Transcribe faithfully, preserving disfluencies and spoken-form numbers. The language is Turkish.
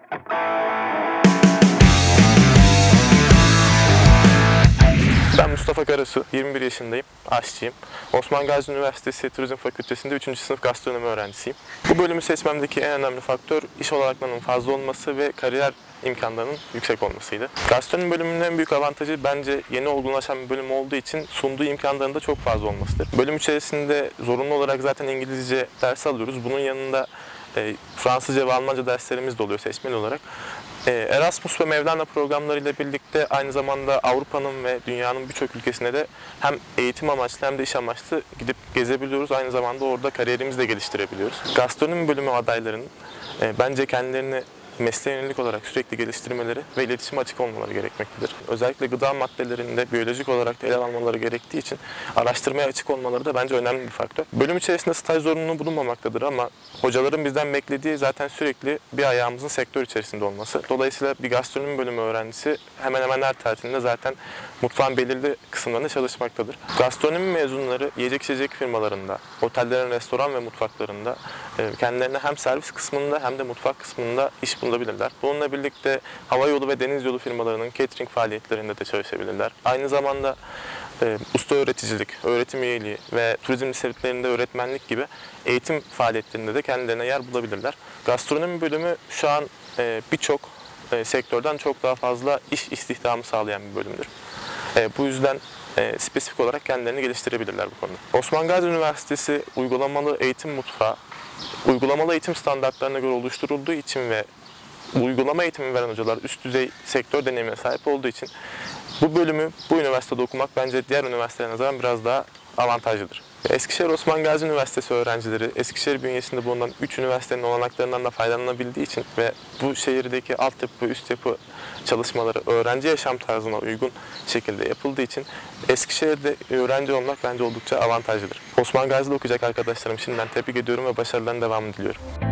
Ben Mustafa Karasu, yirmi bir yaşındayım, aşçıyım. Osman Gazi Üniversitesi Turizm Fakültesi'nde üçüncü sınıf gastronomi öğrencisiyim. Bu bölümü seçmemdeki en önemli faktör iş olanaklarının fazla olması ve kariyer imkanlarının yüksek olmasıydı. Gastronomi bölümünün en büyük avantajı bence yeni olgunlaşan bir bölüm olduğu için sunduğu imkanların da çok fazla olmasıdır. Bölüm içerisinde zorunlu olarak zaten İngilizce ders alıyoruz. Bunun yanında e, Fransızca ve Almanca derslerimiz de oluyor seçmeli olarak. Erasmus ve Mevlana programlarıyla birlikte aynı zamanda Avrupa'nın ve dünyanın birçok ülkesine de hem eğitim amaçlı hem de iş amaçlı gidip gezebiliyoruz. Aynı zamanda orada kariyerimizi de geliştirebiliyoruz. Gastronomi bölümü adaylarının bence kendilerini mesleğe yönelik olarak sürekli geliştirmeleri ve iletişime açık olmaları gerekmektedir. Özellikle gıda maddelerinde biyolojik olarak da ele almaları gerektiği için araştırmaya açık olmaları da bence önemli bir faktör. Bölüm içerisinde staj zorunluluğu bulunmamaktadır ama hocaların bizden beklediği zaten sürekli bir ayağımızın sektör içerisinde olması. Dolayısıyla bir gastronomi bölümü öğrencisi hemen hemen her tatilinde zaten mutfağın belirli kısımlarında çalışmaktadır. Gastronomi mezunları yiyecek içecek firmalarında, otellerin restoran ve mutfaklarında kendilerine hem servis kısmında hem de mutfak kısmında iş bulabilirler. Bununla birlikte havayolu ve deniz yolu firmalarının catering faaliyetlerinde de çalışabilirler. Aynı zamanda e, usta öğreticilik, öğretim üyeliği ve turizm liselerinde öğretmenlik gibi eğitim faaliyetlerinde de kendilerine yer bulabilirler. Gastronomi bölümü şu an e, birçok e, sektörden çok daha fazla iş istihdamı sağlayan bir bölümdür. E, bu yüzden e, spesifik olarak kendilerini geliştirebilirler bu konuda. Osman Gazi Üniversitesi uygulamalı eğitim mutfağı, uygulamalı eğitim standartlarına göre oluşturulduğu için ve uygulama eğitimi veren hocalar üst düzey sektör deneyimine sahip olduğu için bu bölümü bu üniversitede okumak bence diğer üniversitelere nazaran biraz daha avantajlıdır. Eskişehir Osman Gazi Üniversitesi öğrencileri Eskişehir bünyesinde bulunan üç üniversitenin olanaklarından da faydalanabildiği için ve bu şehirdeki altyapı ve üst yapı çalışmaları öğrenci yaşam tarzına uygun şekilde yapıldığı için Eskişehir'de öğrenci olmak bence oldukça avantajlıdır. Osman Gazi'de okuyacak arkadaşlarım şimdiden tebrik ediyorum ve başarılarının devamını diliyorum.